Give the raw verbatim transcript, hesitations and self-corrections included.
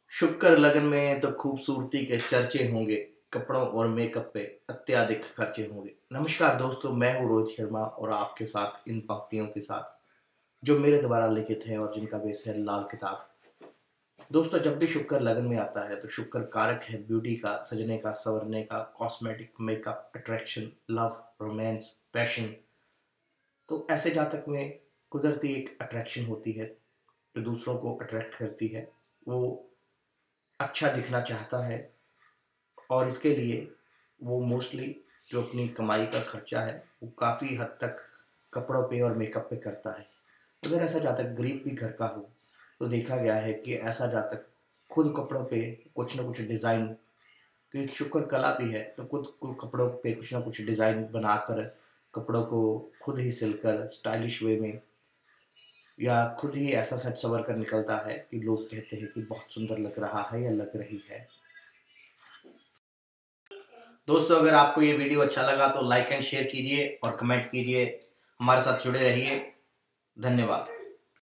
शुक्र लगन में तो खूबसूरती के चर्चे होंगे, कपड़ों और मेकअप पे अत्याधिक खर्चे होंगे। नमस्कार दोस्तों, मैं हूँ रोहित शर्मा और आपके साथ इन पंक्तियों के साथ जो मेरे द्वारा लिखित हैं और जिनका बेस है लाल किताब। दोस्तों, जब भी शुक्र लगन में आता है तो शुक्र कारक है ब्यूटी का, सजने का, संवरने का, cosmetic, makeup, attraction, love, romance, passion. तो ऐसे जातक में कुदरती एक अट्रैक्शन होती है जो दूसरों को अट्रैक्ट करती है। वो अच्छा दिखना चाहता है और इसके लिए वो मोस्टली जो अपनी कमाई का खर्चा है वो काफ़ी हद तक कपड़ों पे और मेकअप पे करता है। अगर ऐसा जातक गरीब भी घर का हो तो देखा गया है कि ऐसा जातक खुद कपड़ों पे कुछ ना कुछ डिज़ाइन, क्योंकि शुक्र कला भी है, तो खुद को कपड़ों पे कुछ ना कुछ डिज़ाइन बनाकर कपड़ों को खुद ही सिलकर स्टाइलिश वे में या खुद ही ऐसा सच सवर कर निकलता है कि लोग कहते हैं कि बहुत सुंदर लग रहा है या लग रही है। दोस्तों, अगर आपको ये वीडियो अच्छा लगा तो लाइक एंड शेयर कीजिए और कमेंट कीजिए। हमारे साथ जुड़े रहिए। धन्यवाद।